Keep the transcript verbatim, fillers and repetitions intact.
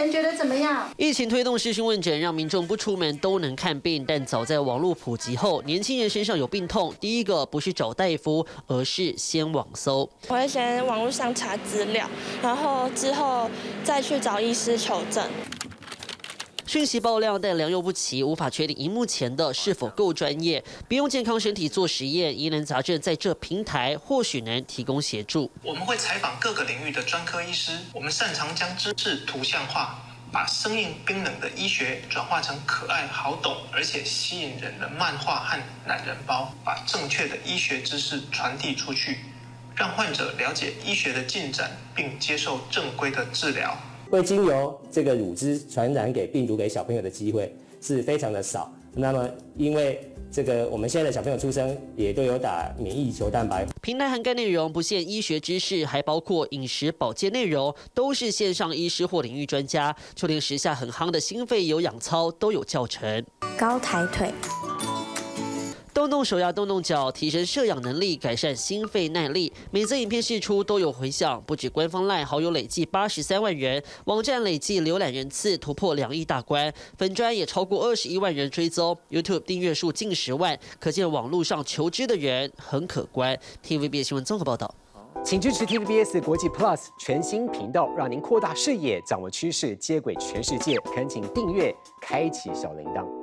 们觉得怎么样？ 疫情推动视讯问诊，让民众不出门都能看病。但早在网络普及后，年轻人身上有病痛，第一个不是找大夫，而是先网搜。 我会先网络上查资料，然后之后再去找医师求证。 讯息爆量，但良莠不齐，无法确定荧幕前的是否够专业。别用健康身体做实验，疑难杂症在这平台或许能提供协助。 我们会采访各个领域的专科医师，我们擅长将知识图像化，把生硬冰冷的医学转化成可爱、好懂而且吸引人的漫画和懒人包，把正确的医学知识传递出去，让患者了解医学的进展，并接受正规的治疗。 会经由这个乳汁传染给病毒给小朋友的机会是非常的少。那么，因为这个我们现在的小朋友出生也都有打免疫球蛋白。 平台涵盖内容不限医学知识，还包括饮食保健内容，都是线上医师或领域专家。就连时下很夯的心肺有氧操都有教程。 高抬腿。 动动手呀，动动脚，提升摄氧能力，改善心肺耐力。每则影片释出都有回响，不止官方 LINE 好友累计八十三万人，网站累计浏览人次突破两亿大关，粉专也超过二十一万人追踪 ，YouTube 订阅数近十万，可见网络上求知的人很可观。T V B S 新闻综合报道， 请支持 T V B S 国际 Plus 全新频道，让您扩大视野，掌握趋势，接轨全世界。恳请订阅，开启小铃铛。